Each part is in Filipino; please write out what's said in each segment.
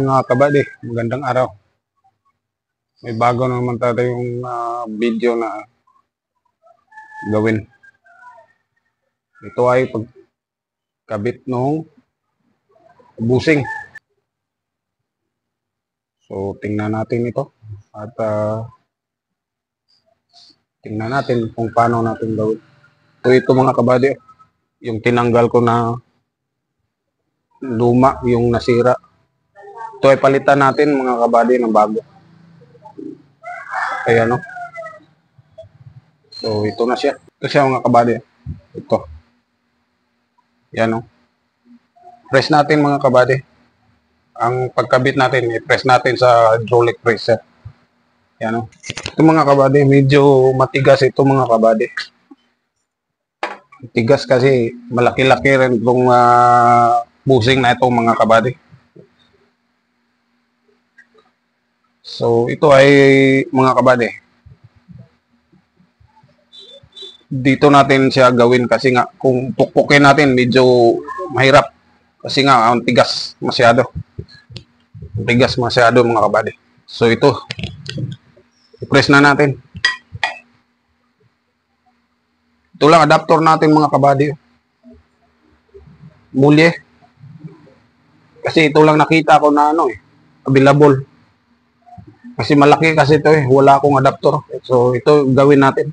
mga kabady, magandang araw. May bago na naman tayong video na gawin. Ito ay pagkabit ng busing. So, tingnan natin ito. At tingnan natin kung paano natin gawin. Ito mga kabady, yung tinanggal ko na luma, yung nasira. Ito ay palitan natin mga kabady ng bago. Ayan, no? So, ito na siya. Ito siya mga kabady. Ito. Yan, no? Press natin mga kabady. Ang pagkabit natin, i-press natin sa hydraulic presser. Yan, no? Ito mga kabady, medyo matigas ito mga kabady. Tigas kasi malaki-laki rin itong busing na itong mga kabady. So, ito ay mga kabady. Dito natin siya gawin kasi nga kung pukpukin natin medyo mahirap. Kasi nga ang tigas masyado. Tigas masyado mga kabady. So, ito. I-press na natin. Ito lang adapter natin mga kabady. Mulye. Kasi ito lang nakita ko na available. Kasi malaki kasi ito wala akong adapter. So ito gawin natin.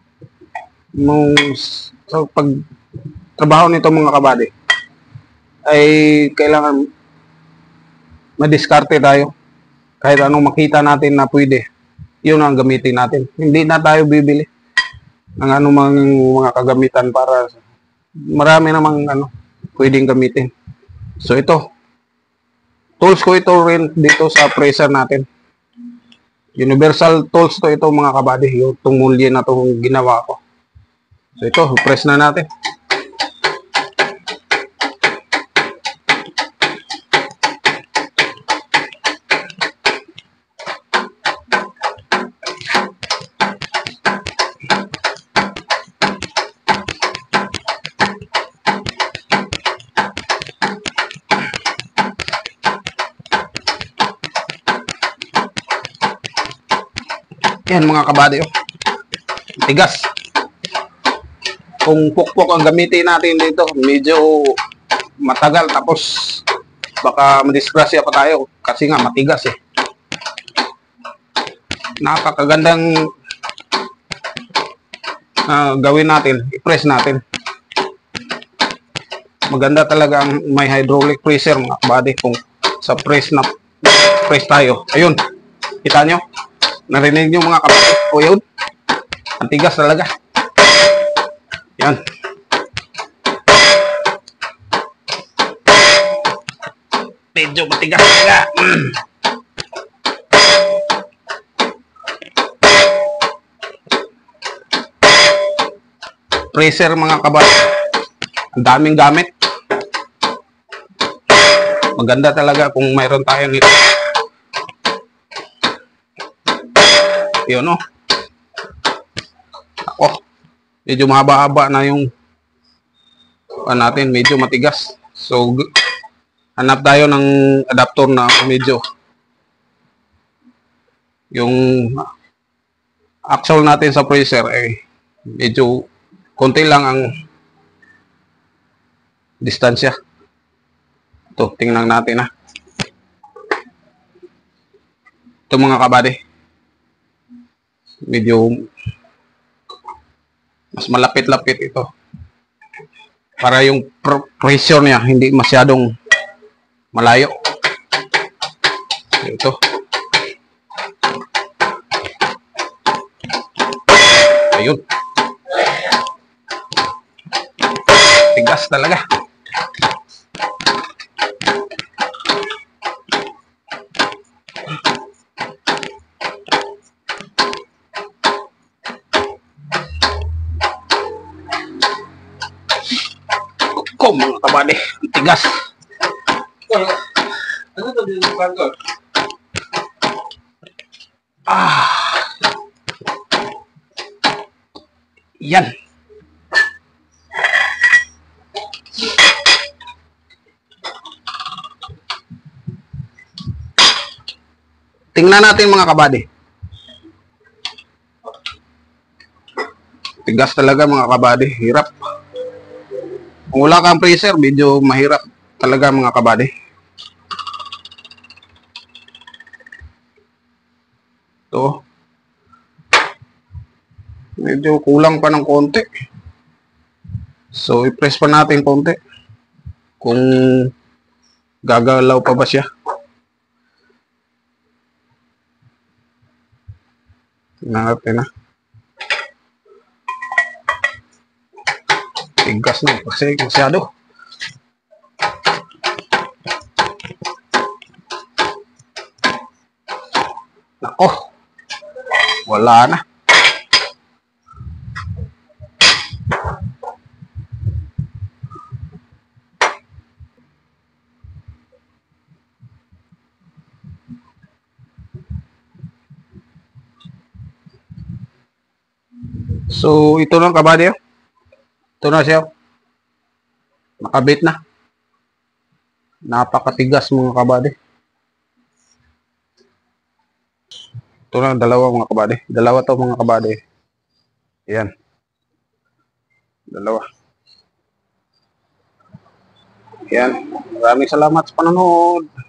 So pag trabaho nito mga kabady ay kailangan madiskarte tayo. Kahit anong makita natin na pwede, yun ang gamitin natin. Hindi na tayo bibili ng anumang mga kagamitan para marami namang pwedeng gamitin. So ito, tools ko ito rin dito sa presser natin. Universal tools to ito mga kabady. Yung tumulye na itong ginawa ko. So ito, press na natin. Yan mga kabady, tigas. Kung pukpok ang gamitin natin dito, medyo matagal tapos baka madisgrasya pa tayo kasi nga matigas Nakakagandang gawin natin, i-press natin. Maganda talaga ang may hydraulic presser mga kabady kung sa press tayo. Ayun, kita nyo? Narinig nyo mga kabady? O yun, ang tigas talaga. Yan. Medyo matigas talaga. Presser mga kabady. Ang daming gamit. Maganda talaga kung mayroon tayo nito. Yun Ako, medyo mahaba-haba na yung natin, medyo matigas. So, hanap tayo ng adapter na medyo yung axle natin sa presser medyo konti lang ang distansya. Ito, tingnan natin Ito mga kabady. Medyo mas malapit-lapit ito para yung pressure niya hindi masyadong malayo. Ito. Ayun. Tigas talaga. Mga kabady, tigas. Ano to din yung bago? Yan. Tingnan natin mga kabady. Tigas talaga mga kabady. Hirap. Kung wala kang freezer, medyo mahirap talaga mga kabady. Ito. Medyo kulang pa ng konti. So, i-press pa natin konti. Kung gagalaw pa ba siya. Tingnan natin na. Tigas na kasi masyado. Nako. Wala na. So, ito lang kabady. Ito na siya. Nakabit na. Napakatigas mga kabady. Ito na, dalawa mga kabady. Dalawa to mga kabady. Ayan. Dalawa. Ayan. Maraming salamat sa panonood.